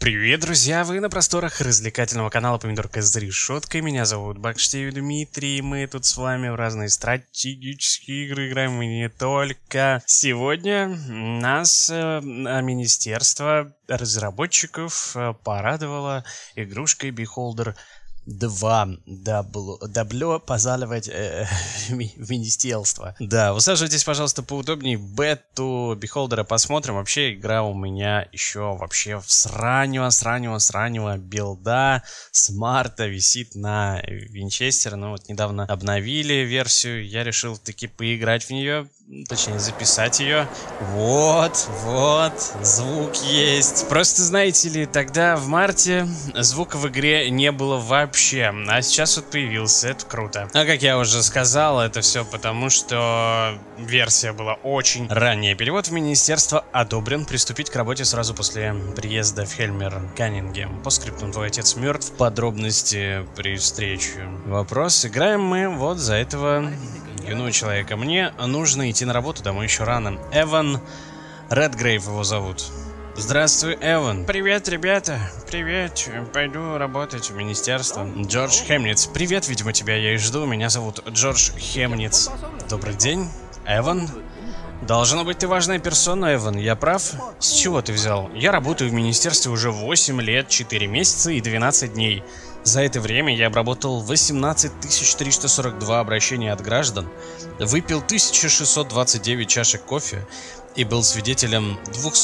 Привет, друзья! Вы на просторах развлекательного канала Помидорка с решеткой. Меня зовут Бакштеев Дмитрий. Мы тут с вами в разные стратегические игры играем, и не только. Сегодня нас Министерство разработчиков порадовало игрушкой Beholder 2. Дабло позаливать в министерство. Да, усаживайтесь, пожалуйста, поудобнее. Бету Beholder посмотрим. Вообще, игра у меня еще вообще с раннего билда, с марта висит на Винчестере. Ну вот недавно обновили версию. Я решил таки поиграть в нее. Точнее, записать ее. Вот, звук есть. Просто, знаете ли, тогда в марте звука в игре не было вообще. А сейчас вот появился, это круто. А как я уже сказал, это все потому, что версия была очень ранняя. Перевод в министерство одобрен. Приступить к работе сразу после приезда в Хельмер Каннингем. По скриптам: твой отец мертв. Подробности при встрече. Вопрос. Играем мы вот за этого юного человека. Мне нужно идти на работу, домой еще рано. Эван Редгрейв его зовут. Здравствуй, Эван. Привет, ребята. Привет. Пойду работать в министерство. Джордж Хемниц. Привет, видимо, тебя я и жду. Меня зовут Джордж Хемниц. Добрый день, Эван. Должно быть, ты важная персона, Эван. Я прав? С чего ты взял? Я работаю в министерстве уже 8 лет, 4 месяца и 12 дней. За это время я обработал 18 342 обращения от граждан, выпил 1629 чашек кофе и был свидетелем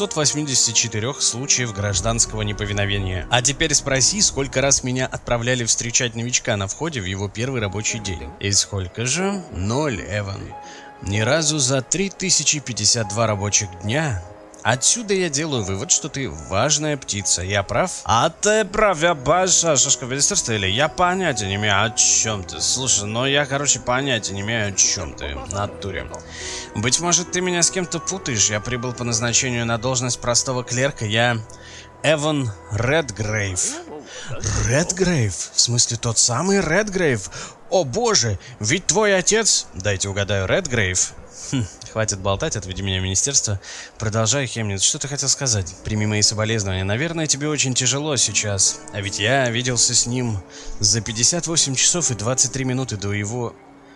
284 случаев гражданского неповиновения. А теперь спроси, сколько раз меня отправляли встречать новичка на входе в его первый рабочий день. И сколько же? 0, Эван. Ни разу за 3052 рабочих дня. Отсюда я делаю вывод, что ты важная птица. Я прав? А ты прав, я большая шашка в министерстве, или я понятия не имею, о чем ты. Слушай, ну я, понятия не имею, о чем ты. В натуре. Быть может, ты меня с кем-то путаешь. Я прибыл по назначению на должность простого клерка. Я Эван Редгрейв. Редгрейв? В смысле, тот самый Редгрейв? О боже, ведь твой отец... Дайте угадаю, Редгрейв? Хватит болтать, отведи меня в министерство. Продолжай, Хемниц, что ты хотел сказать? Прими мои соболезнования. Наверное, тебе очень тяжело сейчас. А ведь я виделся с ним за 58 часов и 23 минуты до его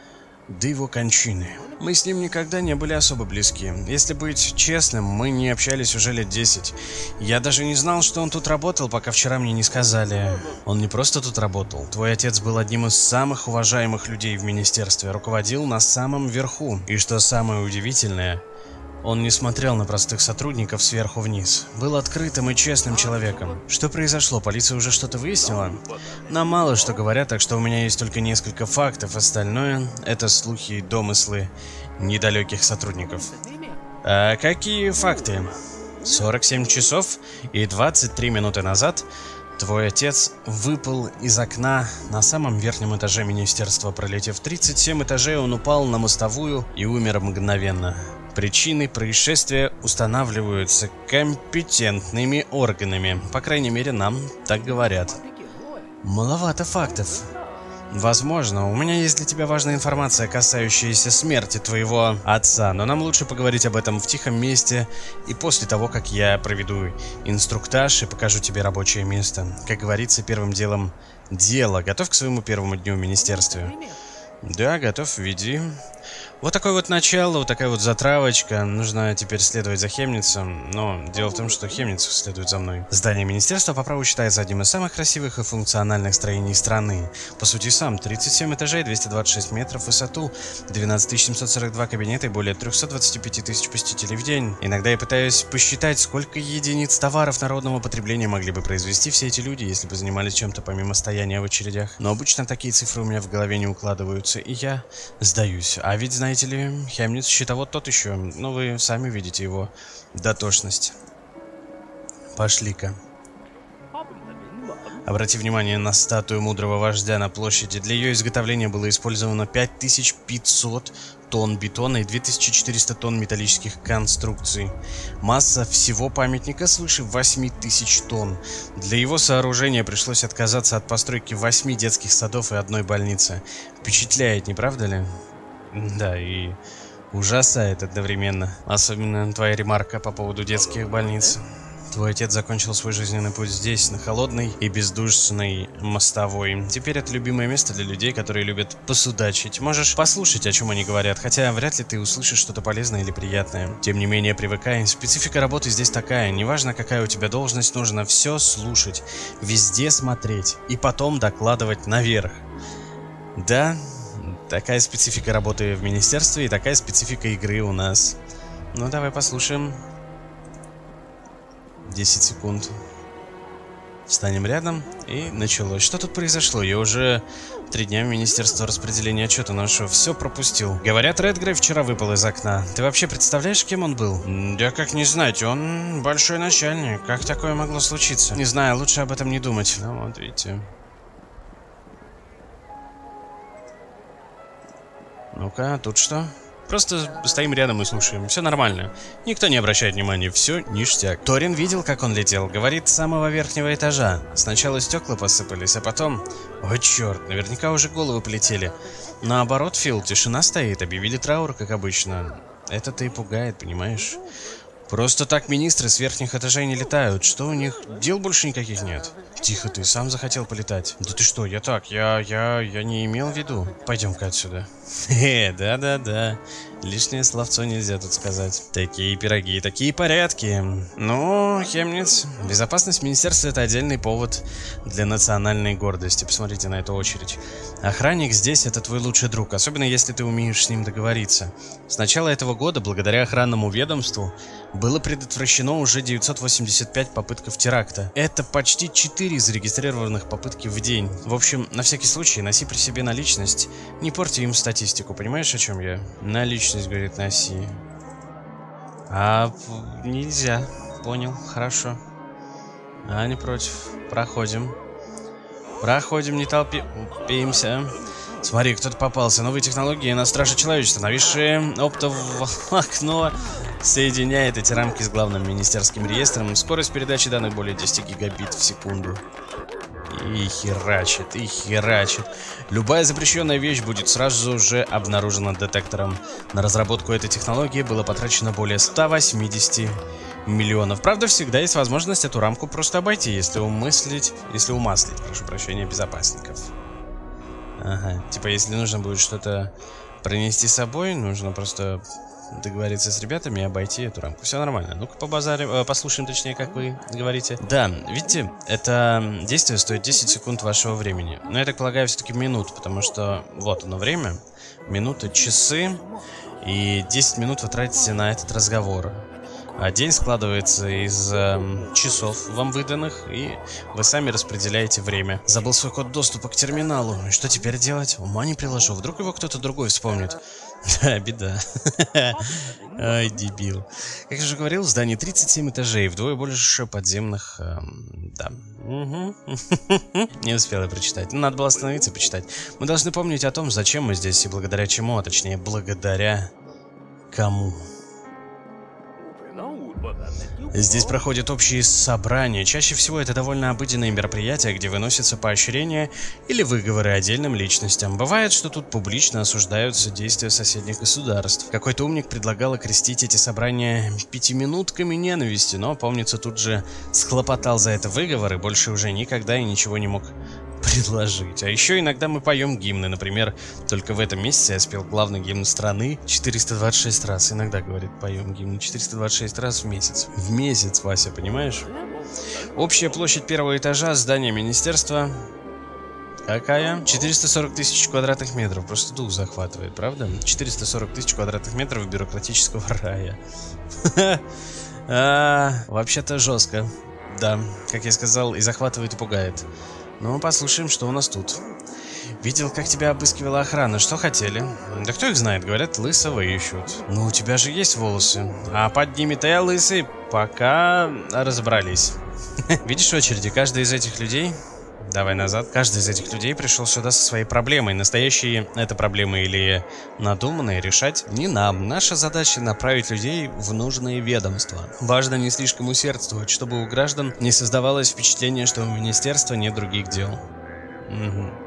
кончины. Мы с ним никогда не были особо близки. Если быть честным, мы не общались уже лет 10. Я даже не знал, что он тут работал, пока вчера мне не сказали. Он не просто тут работал. Твой отец был одним из самых уважаемых людей в министерстве, руководил на самом верху. И что самое удивительное, он не смотрел на простых сотрудников сверху вниз. Был открытым и честным человеком. Что произошло? Полиция уже что-то выяснила? Нам мало что говорят, так что у меня есть только несколько фактов. Остальное — это слухи и домыслы недалеких сотрудников. А какие факты? 47 часов и 23 минуты назад твой отец выпал из окна на самом верхнем этаже министерства. Пролетев 37 этажей, он упал на мостовую и умер мгновенно. Причины происшествия устанавливаются компетентными органами. По крайней мере, нам так говорят. Маловато фактов. Возможно, у меня есть для тебя важная информация, касающаяся смерти твоего отца, но нам лучше поговорить об этом в тихом месте и после того, как я проведу инструктаж и покажу тебе рабочее место. Как говорится, первым делом дело. Готов к своему первому дню в министерстве? Да, готов, веди. Вот такое вот начало, вот такая вот затравочка. Нужно теперь следовать за Хемницем, но дело в том, что Хемниц следует за мной. Здание министерства по праву считается одним из самых красивых и функциональных строений страны. По сути сам, 37 этажей, 226 метров в высоту, 12 742 кабинета и более 325 тысяч посетителей в день. Иногда я пытаюсь посчитать, сколько единиц товаров народного потребления могли бы произвести все эти люди, если бы занимались чем-то помимо стояния в очередях. Но обычно такие цифры у меня в голове не укладываются, и я сдаюсь. А ведь, знаете ли, Хемниц счетовод тот еще, но вы сами видите его дотошность. Пошли-ка. Обрати внимание на статую мудрого вождя на площади. Для ее изготовления было использовано 5500 тонн бетона и 2400 тонн металлических конструкций. Масса всего памятника свыше 8000 тонн. Для его сооружения пришлось отказаться от постройки 8 детских садов и 1 больницы. Впечатляет, не правда ли? Да, и ужасает одновременно. Особенно твоя ремарка по поводу детских больниц. Твой отец закончил свой жизненный путь здесь, на холодной и бездушной мостовой. Теперь это любимое место для людей, которые любят посудачить. Можешь послушать, о чем они говорят, хотя вряд ли ты услышишь что-то полезное или приятное. Тем не менее, привыкай. Специфика работы здесь такая. Неважно, какая у тебя должность, нужно все слушать, везде смотреть и потом докладывать наверх. Да, такая специфика работы в министерстве и такая специфика игры у нас. Ну, давай послушаем. 10 секунд. Встанем рядом, и началось. Что тут произошло? Я уже 3 дня в Министерство распределения отчета ношу. Все пропустил. Говорят, Редгрей вчера выпал из окна. Ты вообще представляешь, кем он был? Да как не знать, он большой начальник. Как такое могло случиться? Не знаю, лучше об этом не думать. Ну вот, видите. Ну-ка, тут что? Просто стоим рядом и слушаем. Все нормально. Никто не обращает внимания. Все ништяк. Торин видел, как он летел. Говорит, с самого верхнего этажа. Сначала стекла посыпались, а потом... О, черт, наверняка уже головы полетели. Наоборот, Фил, тишина стоит. Объявили траур, как обычно. Это-то и пугает, понимаешь? Просто так министры с верхних этажей не летают. Что у них? Дел больше никаких нет. Тихо ты, сам захотел полетать. Да ты что, я так, я не имел в виду. Пойдем-ка отсюда. Да-да-да. Лишнее словцо нельзя тут сказать. Такие пироги, такие порядки. Ну, Хемниц, безопасность министерства — это отдельный повод для национальной гордости. Посмотрите на эту очередь. Охранник здесь — это твой лучший друг, особенно если ты умеешь с ним договориться. С начала этого года, благодаря охранному ведомству, было предотвращено уже 985 попытков теракта. Это почти 4 зарегистрированных попытки в день. В общем, на всякий случай носи при себе наличность. Не порти им статистику, понимаешь, о чем я? Наличность, говорит, носи. А нельзя. Понял, хорошо. А, не против. Проходим. Проходим, не толпимся. Смотри, кто-то попался. Новые технологии на страже человечества. Новейшее оптоволокно соединяет эти рамки с главным министерским реестром. Скорость передачи данных более 10 гигабит в секунду. И херачит, и херачит. Любая запрещенная вещь будет сразу же обнаружена детектором. На разработку этой технологии было потрачено более 180 миллионов. Правда, всегда есть возможность эту рамку просто обойти, если умаслить, прошу прощения, безопасников. Ага, типа если нужно будет что-то пронести с собой, нужно просто договориться с ребятами и обойти эту рамку. Все нормально. Ну-ка побазарим, послушаем, точнее, как вы говорите. Да, видите, это действие стоит 10 секунд вашего времени. Но я так полагаю, все-таки минут, потому что вот оно время. Минуты, часы. И 10 минут вы тратите на этот разговор. А день складывается из часов вам выданных, и вы сами распределяете время. Забыл свой код доступа к терминалу. И что теперь делать? Ума не приложу. Вдруг его кто-то другой вспомнит. Да, беда. Ай, дебил. Как я уже говорил, в здании 37 этажей, вдвое больше подземных... да. Не успел я прочитать. Надо было остановиться и почитать. Мы должны помнить о том, зачем мы здесь и благодаря чему, а точнее, благодаря кому. Здесь проходят общие собрания. Чаще всего это довольно обыденные мероприятия, где выносятся поощрения или выговоры отдельным личностям. Бывает, что тут публично осуждаются действия соседних государств. Какой-то умник предлагал окрестить эти собрания 5-минутками ненависти, но, помнится, тут же схлопотал за это выговор и больше уже никогда и ничего не мог предложить. А еще иногда мы поем гимны. Например, только в этом месяце я спел главный гимн страны 426 раз. Иногда, говорит, поем гимн 426 раз в месяц. В месяц, Вася, понимаешь? Общая площадь первого этажа здания министерства... Какая? 440 тысяч квадратных метров. Просто дух захватывает, правда? 440 тысяч квадратных метров бюрократического рая. Вообще-то жестко. Да, как я сказал, и захватывает, и пугает. Ну, послушаем, что у нас тут. Видел, как тебя обыскивала охрана. Что хотели? Да кто их знает, говорят, лысого ищут. Ну, у тебя же есть волосы. А под ними-то я лысый. Пока разобрались. Видишь очереди? Каждый из этих людей... Давай назад. Каждый из этих людей пришел сюда со своей проблемой. Настоящие это проблемы или надуманные решать не нам. Наша задача направить людей в нужные ведомства. Важно не слишком усердствовать, чтобы у граждан не создавалось впечатление, что у министерства нет других дел.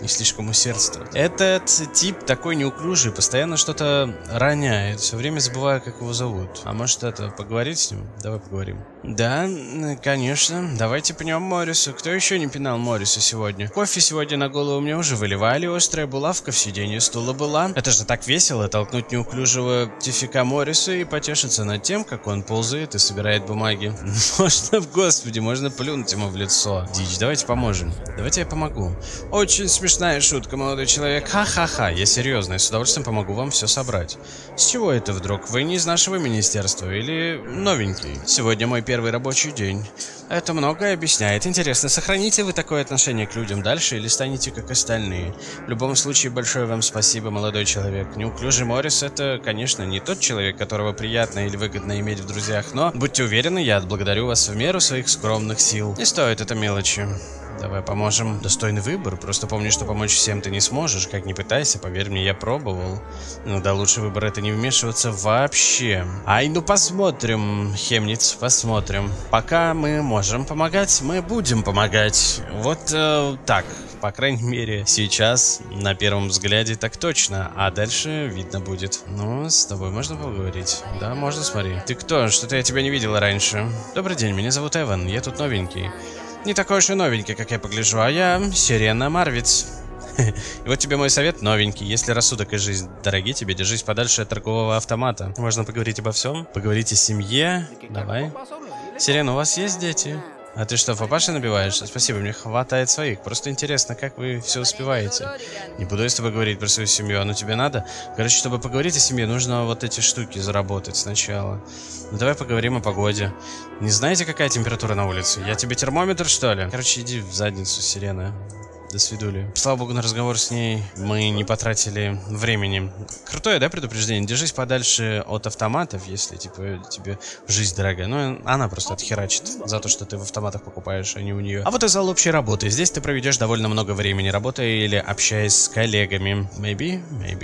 не слишком усердствовать. Этот тип такой неуклюжий, постоянно что-то роняет. Все время забываю, как его зовут. А может это, поговорить с ним? Давай поговорим. Да, конечно. Давайте пнем Моррису. Кто еще не пинал Морриса сегодня? Кофе сегодня на голову мне уже выливали. Острая булавка в сиденье стула была. Это же так весело, толкнуть неуклюжего тифика Морриса и потешиться над тем, как он ползает и собирает бумаги. Можно, господи, можно плюнуть ему в лицо. Дичь, давайте поможем. Давайте я помогу. Очень смешная шутка, молодой человек. Ха-ха-ха, я серьезно, я с удовольствием помогу вам все собрать. С чего это вдруг? Вы не из нашего министерства или новенький? Сегодня мой первый рабочий день. Это многое объясняет. Интересно, сохраните вы такое отношение к людям дальше или станете как остальные? В любом случае, большое вам спасибо, молодой человек. Неуклюжий Моррис — это, конечно, не тот человек, которого приятно или выгодно иметь в друзьях, но будьте уверены, я отблагодарю вас в меру своих скромных сил. Не стоит это мелочи. Давай поможем. Достойный выбор. Просто помни, что помочь всем ты не сможешь. Как ни пытайся, поверь мне, я пробовал. Ну да, лучший выбор — это не вмешиваться вообще. Ай, ну посмотрим, Хемниц, посмотрим. Пока мы можем помогать, мы будем помогать. Вот так. По крайней мере, сейчас, на первом взгляде, так точно. А дальше видно будет. Ну, с тобой можно поговорить? Да, можно, смотри. Ты кто? Что-то я тебя не видела раньше. Добрый день, меня зовут Эван, я тут новенький. Не такой уж и новенький, как я погляжу, а я Сирена Марвиц. И вот тебе мой совет новенький. Если рассудок и жизнь дороги тебе, держись подальше от торгового автомата. Можно поговорить обо всем? Поговорить о семье? Давай. Сирена, у вас есть дети? А ты что, папаши набиваешься? Спасибо, мне хватает своих. Просто интересно, как вы все успеваете. Не буду я с тобой говорить про свою семью, оно тебе надо? Короче, чтобы поговорить о семье, нужно вот эти штуки заработать сначала. Ну давай поговорим о погоде. Не знаете, какая температура на улице? Я тебе термометр, что ли? Короче, иди в задницу, Сирена. До свидули. Слава богу, на разговор с ней мы не потратили времени. Крутое, да, предупреждение? Держись подальше от автоматов, если, типа, тебе жизнь дорогая. Ну, она просто отхерачит за то, что ты в автоматах покупаешь, а не у нее. А вот и зал общей работы. Здесь ты проведешь довольно много времени, работая или общаясь с коллегами. Maybe.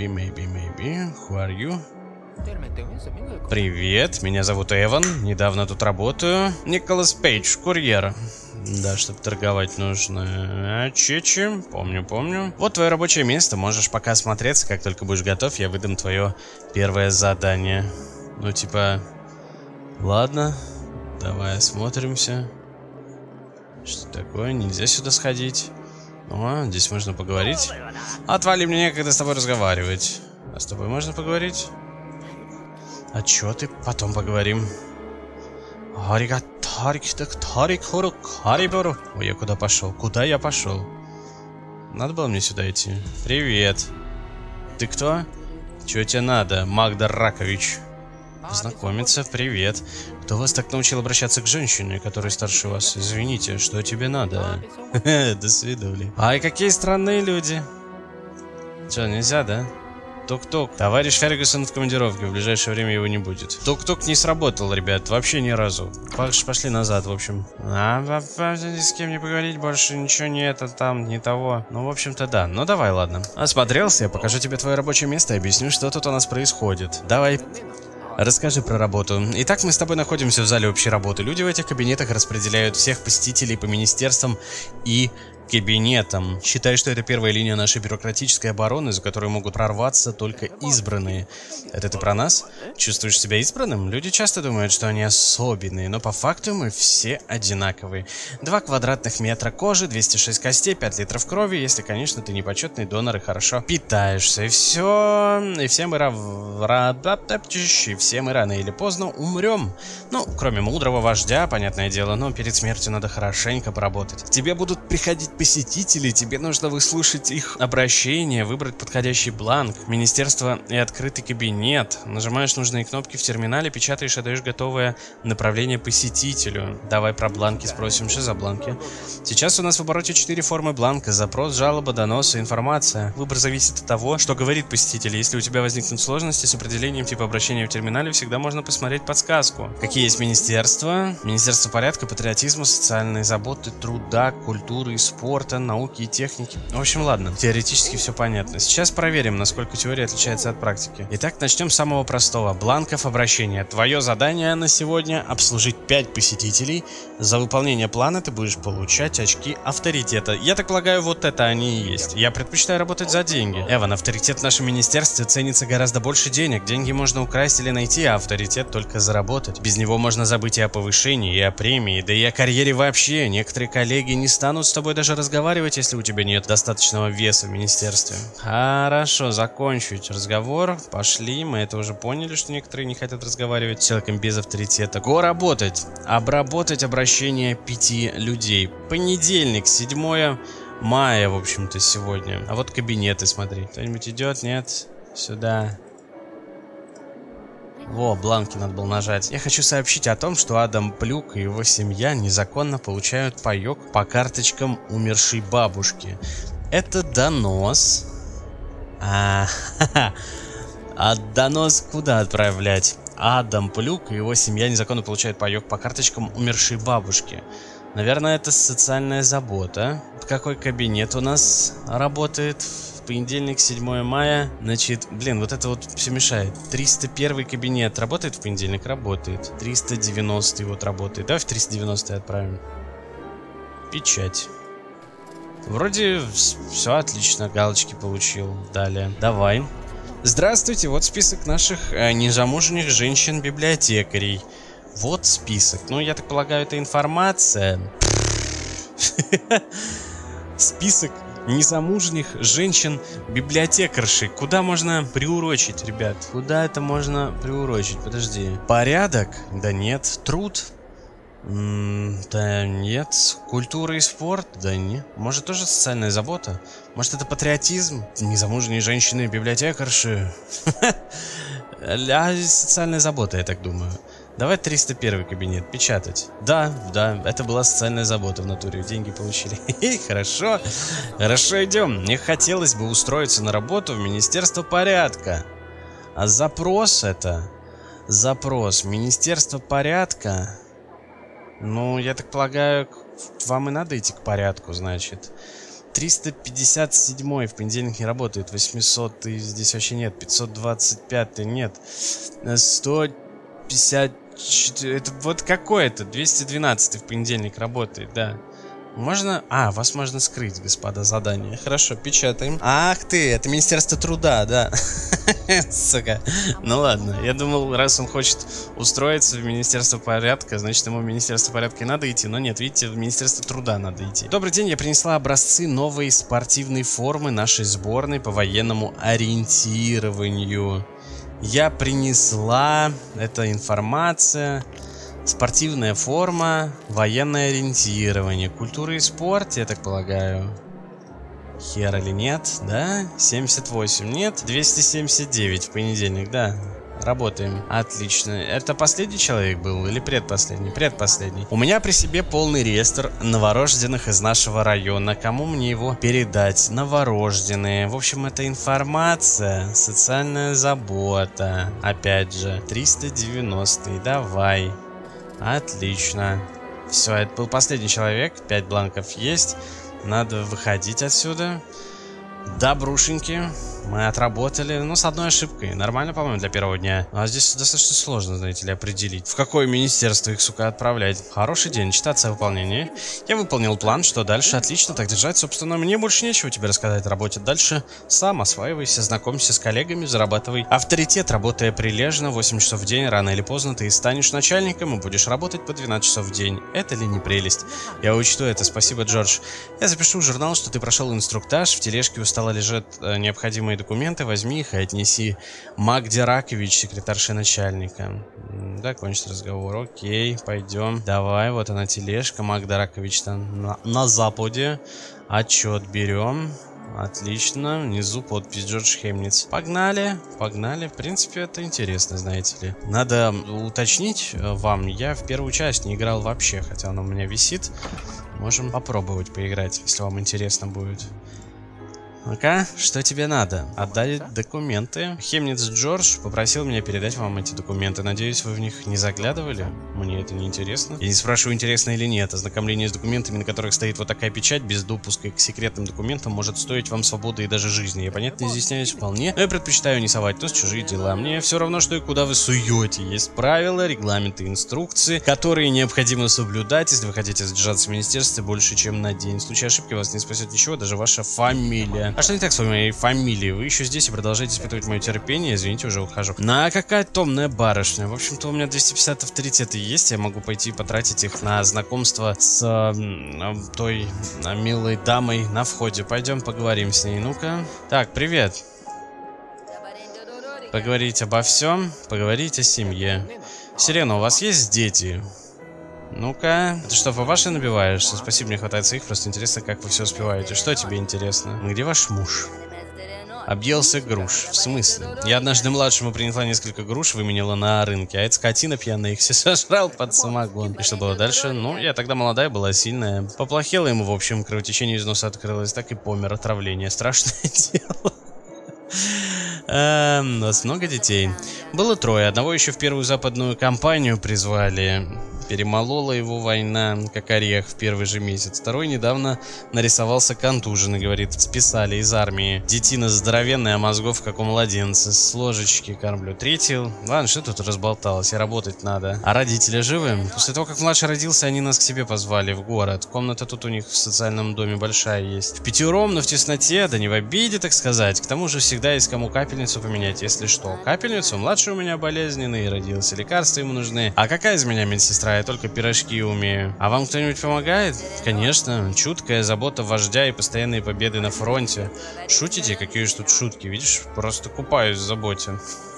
Who are you? Привет, меня зовут Эван, недавно тут работаю. Николас Пейдж, курьер. Да, чтобы торговать нужно. Чечи, помню. Вот твое рабочее место, можешь пока осмотреться, как только будешь готов, я выдам твое первое задание. Ну, типа, ладно, давай осмотримся. Что такое, нельзя сюда сходить. О, здесь можно поговорить. Отвали, мне некогда с тобой разговаривать. А с тобой можно поговорить? А чё ты? Потом поговорим. Ой, я куда пошел? Куда я пошел? Надо было мне сюда идти. Привет. Ты кто? Чё тебе надо, Магда Ракович? Знакомиться, привет. Кто вас так научил обращаться к женщине, которая старше вас? Извините, что тебе надо? До свидания. Ай, какие странные люди. Чё, нельзя, да? Тук-тук. Товарищ Фергюсон в командировке, в ближайшее время его не будет. Тук-тук не сработал, ребят, вообще ни разу. Пошли назад, в общем. Ни с кем не поговорить, больше ничего нет, там, не того. Ну, в общем-то, да. Ну, давай, ладно. Осмотрелся, я покажу тебе твое рабочее место и объясню, что тут у нас происходит. Давай. Расскажи про работу. Итак, мы с тобой находимся в зале общей работы. Люди в этих кабинетах распределяют всех посетителей по министерствам и кабинетам. Считай, что это первая линия нашей бюрократической обороны, за которую могут прорваться только избранные. Это ты про нас? Чувствуешь себя избранным? Люди часто думают, что они особенные, но по факту мы все одинаковые. 2 квадратных метра кожи, 206 костей, 5 литров крови, если, конечно, ты не почетный донор и хорошо питаешься. И все мы рано или поздно умрем. Ну, кроме мудрого вождя, понятное дело, но перед смертью надо хорошенько поработать. К тебе будут приходить посетители, тебе нужно выслушать их обращение, выбрать подходящий бланк, министерство и открытый кабинет. Нажимаешь нужные кнопки в терминале, печатаешь и даешь готовое направление посетителю. Давай про бланки спросим. Что за бланки? Сейчас у нас в обороте 4 формы бланка: запрос, жалоба, донос и информация. Выбор зависит от того, что говорит посетитель. Если у тебя возникнут сложности с определением типа обращения в терминале, всегда можно посмотреть подсказку. Какие есть министерства? Министерство порядка, патриотизма, социальной заботы, труда, культуры и спорта. спорта, науки и техники. В общем, ладно, теоретически все понятно. Сейчас проверим, насколько теория отличается от практики. Итак, начнем с самого простого. Бланков обращения. Твое задание на сегодня — обслужить 5 посетителей. За выполнение плана ты будешь получать очки авторитета. Я так полагаю, вот это они и есть. Я предпочитаю работать за деньги. Эван, авторитет в нашем министерстве ценится гораздо больше денег. Деньги можно украсть или найти, а авторитет только заработать. Без него можно забыть и о повышении, и о премии, да и о карьере вообще. Некоторые коллеги не станут с тобой даже разговаривать, если у тебя нет достаточного веса в министерстве. Хорошо, закончить разговор. Пошли, мы это уже поняли, что некоторые не хотят разговаривать с человеком без авторитета. Го работать. Обработать обращение 5 людей. Понедельник, 7 мая, в общем-то, сегодня. А вот кабинеты, смотри. Кто-нибудь идет? Нет? Сюда. Во, бланки надо было нажать. Я хочу сообщить о том, что Адам Плюк и его семья незаконно получают паёк по карточкам умершей бабушки. Это донос. А донос куда отправлять? Адам Плюк и его семья незаконно получают паёк по карточкам умершей бабушки. Наверное, это социальная забота. Какой кабинет у нас работает? В понедельник, 7 мая. Значит, блин, вот это вот все мешает. 301 кабинет работает в понедельник? Работает. 390 вот работает. Давай в 390 отправим. Печать. Вроде все отлично. Галочки получил. Далее. Давай. Здравствуйте, вот список наших незамужних женщин-библиотекарей. Вот список. Ну, я так полагаю, это информация. Список незамужних женщин-библиотекаршей. Куда можно приурочить, ребят? Куда это можно приурочить? Подожди. Порядок? Да нет. Труд? Да нет. Культура и спорт? Да нет. Может, тоже социальная забота? Может, это патриотизм? Незамужние женщины-библиотекарши? Социальная забота, я так думаю. Давай 301 кабинет, печатать. Да, это была социальная забота в натуре, деньги получили. Хорошо, хорошо, идем. Мне хотелось бы устроиться на работу в Министерство порядка. А запрос это? Запрос Министерство порядка? Ну, я так полагаю, вам и надо идти к порядку, значит. 357 в понедельник не работает, 800 здесь вообще нет, 525 нет, 150... Это вот какой-то 212 в понедельник работает, да. Можно... вас можно скрыть, господа, задание. Хорошо, печатаем. Ах ты, это Министерство труда, да. Сука. Ну ладно, я думал, раз он хочет устроиться в Министерство порядка, значит, ему в Министерство порядка и надо идти. Но нет, видите, в Министерство труда надо идти. Добрый день, я принесла образцы новой спортивной формы нашей сборной по военному ориентированию. Я принесла, это информация, спортивная форма, военное ориентирование, культура и спорт, я так полагаю. Хер или нет, да? 78, нет? 279 в понедельник, да. Работаем. Отлично. Это последний человек был или предпоследний? Предпоследний. У меня при себе полный реестр новорожденных из нашего района. Кому мне его передать? Новорожденные. В общем, это информация, социальная забота. Опять же, 390. Давай. Отлично. Все, это был последний человек. 5 бланков есть. Надо выходить отсюда. Добрушеньки. Мы отработали, ну, с одной ошибкой. Нормально, по-моему, для первого дня. А здесь достаточно сложно, знаете ли, определить, в какое министерство их, сука, отправлять. Хороший день, читаться о выполнении. Я выполнил план, что дальше? Отлично, так держать. Собственно, мне больше нечего тебе рассказать о работе. Дальше сам осваивайся, знакомься с коллегами, зарабатывай авторитет, работая прилежно, 8 часов в день, рано или поздно ты станешь начальником и будешь работать по 12 часов в день. Это ли не прелесть? Я учту это, спасибо, Джордж. Я запишу в журнал, что ты прошел инструктаж, в тележке у стола лежат необходимые документы, возьми их и отнеси. Магде Ракович, секретарша начальника. Закончить разговор. Окей, пойдем. Давай, вот она тележка. Магда Ракович там на западе. Отчет берем. Отлично. Внизу подпись Джордж Хемниц. Погнали, погнали. В принципе, это интересно, знаете ли. Надо уточнить вам. Я в первую часть не играл вообще, хотя она у меня висит. Можем попробовать поиграть, если вам интересно будет. Ну-ка, что тебе надо? Отдать документы. Хемниц Джордж попросил меня передать вам эти документы. Надеюсь, вы в них не заглядывали? Мне это не интересно. Я не спрашиваю, интересно или нет. Ознакомление с документами, на которых стоит вот такая печать, без допуска к секретным документам, может стоить вам свободы и даже жизни. Я понятно изъясняюсь вполне, но я предпочитаю не совать нос в чужие дела. Мне все равно, что и куда вы суете. Есть правила, регламенты, инструкции, которые необходимо соблюдать, если вы хотите задержаться в министерстве больше, чем на день. В случае ошибки вас не спасет ничего, даже ваша фамилия. А что не так с моей фамилией? Вы еще здесь и продолжаете испытывать мое терпение. Извините, уже ухожу. Какая томная барышня. В общем-то, у меня 250 авторитета есть. Я могу пойти потратить их на знакомство с той милой дамой на входе. Пойдем поговорим с ней. Ну-ка. Так, привет. Поговорить обо всем. Поговорить о семье. Сирена, у вас есть дети? Ну-ка, ты что, папашей набиваешься? Спасибо, мне хватает своих, просто интересно, как вы все успеваете. Что тебе интересно? Где ваш муж? Объелся груш. В смысле? Я однажды младшему принесла несколько груш, выменила на рынке, а эта скотина пьяная их все сожрал под самогон. И что было дальше? Ну, я тогда молодая была, сильная. Поплохело ему, в общем, кровотечение из носа открылось, так и помер. Отравление. Страшное дело. У нас много детей. Было 3. Одного еще в первую западную кампанию призвали. Перемолола его война, как орех, в первый же месяц. 2 недавно нарисовался контуженный, говорит, списали из армии. Детина здоровенная, а мозгов как у младенца. С ложечки кормлю. 3. Ладно, что тут разболталось, и работать надо. А родители живы? После того, как младший родился, они нас к себе позвали в город. Комната тут у них в социальном доме большая есть. Впятером, но в тесноте, да не в обиде, так сказать. К тому же всегда есть кому капельницу поменять, если что. Капельницу? Младший у меня болезненный, родился, лекарства ему нужны. А какая из меня медсестра? Я только пирожки умею. А вам кто-нибудь помогает? Конечно. Чуткая забота вождя и постоянные победы на фронте. Шутите? Какие же тут шутки? Видишь, просто купаюсь в заботе.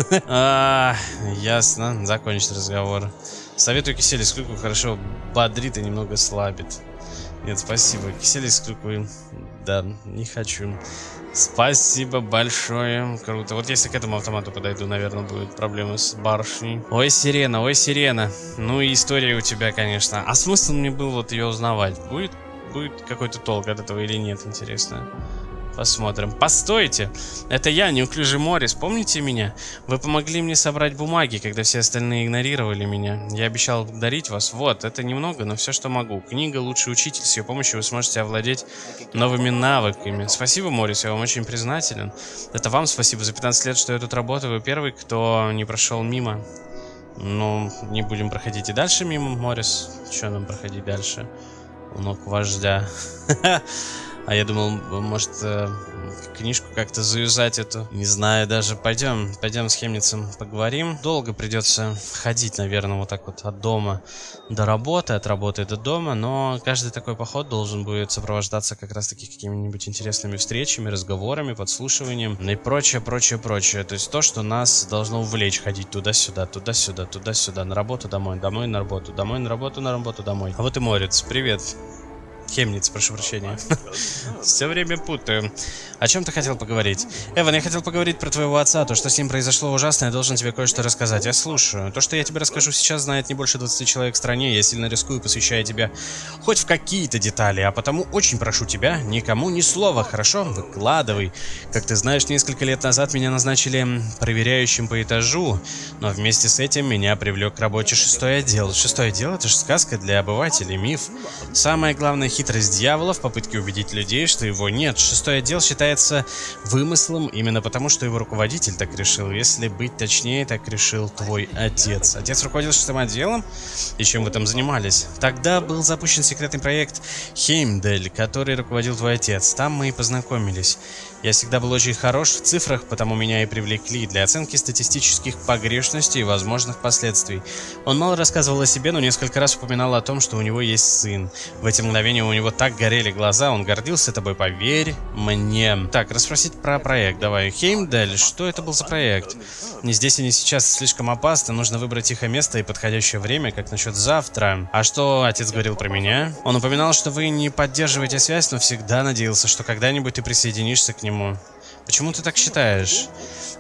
Ясно. Закончить разговор. Советую кисель из клюквы, хорошо бодрит и немного слабит. Нет, спасибо. Кисель из клюквы, да, не хочу. Спасибо большое. Круто. Вот если к этому автомату подойду, наверное, будут проблемы с барышней. Ой, сирена, ой, сирена. Ну и история у тебя, конечно. А смысл мне был вот ее узнавать? Будет какой-то толк от этого или нет, интересно? Посмотрим. Постойте! Это я, неуклюжий Моррис. Помните меня? Вы помогли мне собрать бумаги, когда все остальные игнорировали меня. Я обещал благодарить вас. Вот, это немного, но все, что могу. Книга «Лучший учитель». С ее помощью вы сможете овладеть новыми навыками. Спасибо, Моррис, я вам очень признателен. Это вам спасибо за 15 лет, что я тут работаю. Вы первый, кто не прошел мимо. Ну, не будем проходить и дальше мимо, Моррис. Что нам проходить дальше? У ног вождя. А я думал, может, книжку как-то заюзать эту. Не знаю даже. Пойдем с Хемницем поговорим. Долго придется ходить, наверное, вот так вот от дома до работы, от работы до дома. Но каждый такой поход должен будет сопровождаться как раз-таки какими-нибудь интересными встречами, разговорами, подслушиванием и прочее. То есть то, что нас должно увлечь ходить туда-сюда, туда-сюда, туда-сюда, на работу, домой, домой, на работу, домой, на работу, на работу, домой. А вот и Морец. Привет. Хемниц, прошу прощения. Все время путаю. О чем ты хотел поговорить? Эван, я хотел поговорить про твоего отца. То, что с ним произошло ужасно, я должен тебе кое-что рассказать. Я слушаю. То, что я тебе расскажу сейчас, знает не больше 20 человек в стране. Я сильно рискую, посвящая тебя хоть в какие-то детали. А потому очень прошу тебя, никому ни слова, хорошо? Выкладывай. Как ты знаешь, несколько лет назад меня назначили проверяющим по этажу. Но вместе с этим меня привлек к работе 6-й отдел. 6-й отдел — это же сказка для обывателей, миф. Самое главное — хитрость дьявола в попытке убедить людей, что его нет. 6-й отдел считается вымыслом именно потому, что его руководитель так решил. Если быть точнее, так решил твой отец. Отец руководил 6-м отделом? И чем вы там занимались? Тогда был запущен секретный проект Хеймдель, который руководил твой отец. Там мы и познакомились. Я всегда был очень хорош в цифрах, потому меня и привлекли для оценки статистических погрешностей и возможных последствий. Он мало рассказывал о себе, но несколько раз упоминал о том, что у него есть сын. В эти мгновения у него так горели глаза, он гордился тобой, поверь мне. Так, расспросить про проект давай. Хеймдель, что это был за проект? Не здесь и не сейчас, слишком опасно, нужно выбрать тихое место и подходящее время, как насчет завтра. А что отец говорил про меня? Он упоминал, что вы не поддерживаете связь, но всегда надеялся, что когда-нибудь ты присоединишься к нему. Почему ты так считаешь?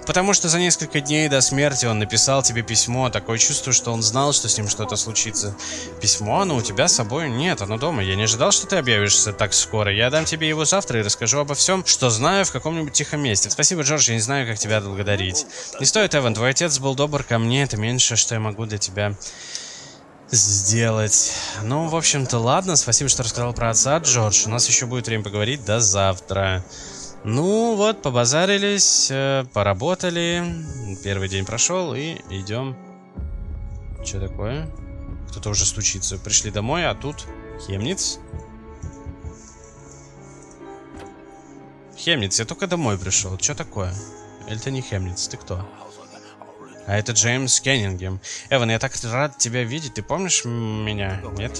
Потому что за несколько дней до смерти он написал тебе письмо. Такое чувство, что он знал, что с ним что-то случится. Письмо, но у тебя с собой нет, оно дома. Я не ожидал, что ты объявишься так скоро. Я дам тебе его завтра и расскажу обо всем, что знаю, в каком-нибудь тихом месте. Спасибо, Джордж, я не знаю, как тебя благодарить. Не стоит, Эван, твой отец был добр ко мне. Это меньше, что я могу для тебя сделать. Ну, в общем-то, ладно. Спасибо, что рассказал про отца, Джордж. У нас еще будет время поговорить. До завтра. Ну вот, побазарились, поработали. Первый день прошел и идем. Что такое? Кто-то уже стучится. Пришли домой, а тут Хемниц. Хемниц, я только домой пришел. Что такое? Или ты не Хемниц? Ты кто? А это Джеймс Кеннингем. Эван, я так рад тебя видеть. Ты помнишь меня? Нет?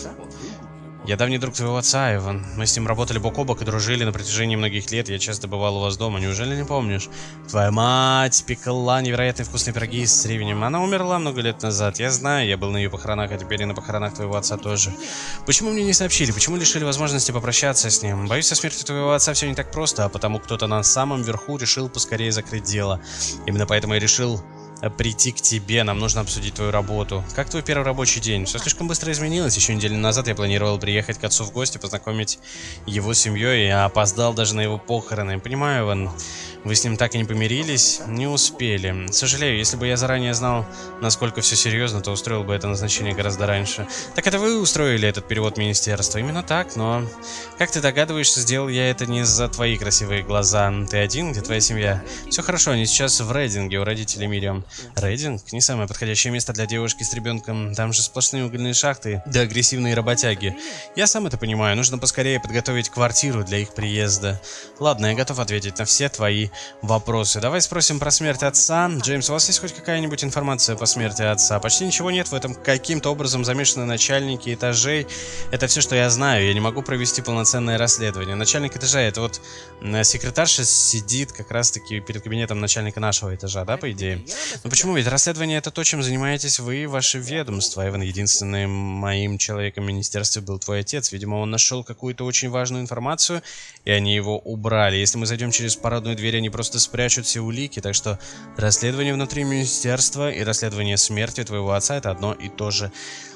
Я давний друг твоего отца, Эван. Мы с ним работали бок о бок и дружили на протяжении многих лет. Я часто бывал у вас дома. Неужели не помнишь? Твоя мать пекла невероятно вкусные пироги с ревенем. Она умерла много лет назад. Я знаю, я был на ее похоронах, а теперь и на похоронах твоего отца тоже. Почему мне не сообщили? Почему лишили возможности попрощаться с ним? Боюсь, со смертью твоего отца все не так просто, а потому кто-то на самом верху решил поскорее закрыть дело. Именно поэтому я решил прийти к тебе, нам нужно обсудить твою работу. Как твой первый рабочий день? Все слишком быстро изменилось. Еще неделю назад я планировал приехать к отцу в гости, познакомить его с семьей, и опоздал даже на его похороны. Понимаю, Иван, вы с ним так и не помирились, не успели. Сожалею, если бы я заранее знал, насколько все серьезно, то устроил бы это назначение гораздо раньше. Так это вы устроили этот перевод министерства? Именно так, но... Как ты догадываешься, сделал я это не за твои красивые глаза. Ты один? Где твоя семья? Все хорошо, они сейчас в Рейдинге у родителей Мириам. Рейдинг? Не самое подходящее место для девушки с ребенком. Там же сплошные угольные шахты, да агрессивные работяги. Я сам это понимаю, нужно поскорее подготовить квартиру для их приезда. Ладно, я готов ответить на все твои вопросы. Давай спросим про смерть отца. Джеймс, у вас есть хоть какая-нибудь информация по смерти отца? Почти ничего нет, в этом каким-то образом замешаны начальники этажей. Это все, что я знаю. Я не могу провести полноценное расследование. Начальник этажа, это вот секретарша сидит как раз-таки перед кабинетом начальника нашего этажа, да, по идее? Но почему? Ведь расследование — это то, чем занимаетесь вы и ваше ведомство. Иван, единственным моим человеком в министерстве был твой отец. Видимо, он нашел какую-то очень важную информацию, и они его убрали. Если мы зайдем через парадную дверь, они просто спрячут все улики. Так что расследование внутри министерства и расследование смерти твоего отца — это одно и то же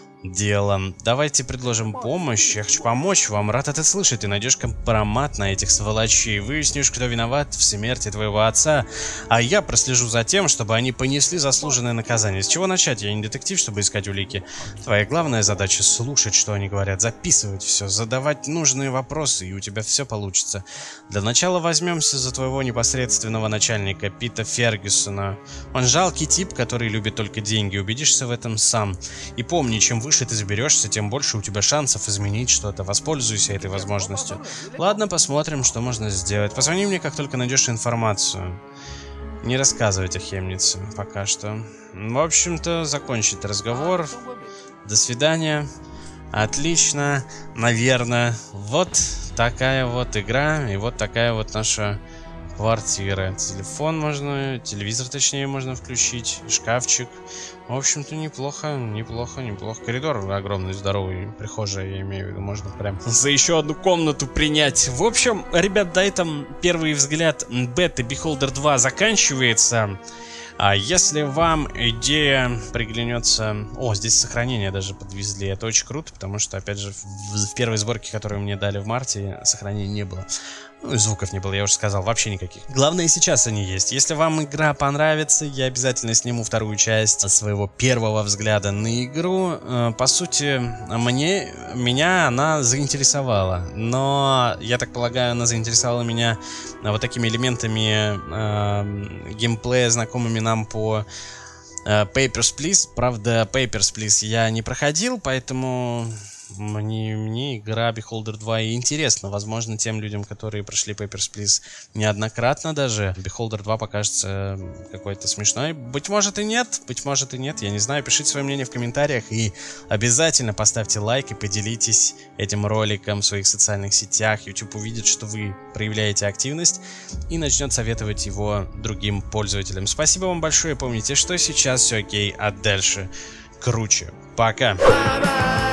дело. Давайте предложим помощь. Я хочу помочь вам. Рад это слышать. Ты найдешь компромат на этих сволочей. Выяснишь, кто виноват в смерти твоего отца. А я прослежу за тем, чтобы они понесли заслуженное наказание. С чего начать? Я не детектив, чтобы искать улики. Твоя главная задача — слушать, что они говорят, записывать все, задавать нужные вопросы, и у тебя все получится. Для начала возьмемся за твоего непосредственного начальника, Пита Фергюсона. Он жалкий тип, который любит только деньги. Убедишься в этом сам. И помни, чем выше ты заберешься, тем больше у тебя шансов изменить что-то. Воспользуйся этой возможностью. Ладно, посмотрим, что можно сделать. Позвони мне, как только найдешь информацию. Не рассказывать о Хемнице пока что. В общем-то, закончить разговор. До свидания. Отлично. Наверное. Вот такая вот игра. И вот такая вот наша квартира. Телефон можно, телевизор точнее можно включить, шкафчик. В общем-то неплохо, неплохо. Коридор огромный, здоровый, прихожая, я имею в виду, можно прям за еще одну комнату принять. В общем, ребят, на этом первый взгляд бета Beholder 2 заканчивается. А если вам идея приглянется... О, здесь сохранение даже подвезли. Это очень круто, потому что, опять же, в первой сборке, которую мне дали в марте, сохранения не было. Ну и звуков не было, я уже сказал, вообще никаких. Главное, сейчас они есть. Если вам игра понравится, я обязательно сниму вторую часть своего первого взгляда на игру. По сути, меня она заинтересовала. Но, я так полагаю, она заинтересовала меня вот такими элементами геймплея, знакомыми нам по Papers, Please. Правда, Papers, Please я не проходил, поэтому... Мне игра Beholder 2 и интересна. Возможно, тем людям, которые прошли Papers, Please неоднократно даже, Beholder 2 покажется какой-то смешной. Быть может и нет, я не знаю. Пишите свое мнение в комментариях и обязательно поставьте лайк и поделитесь этим роликом в своих социальных сетях. YouTube увидит, что вы проявляете активность и начнет советовать его другим пользователям. Спасибо вам большое. Помните, что сейчас все окей, а дальше круче. Пока!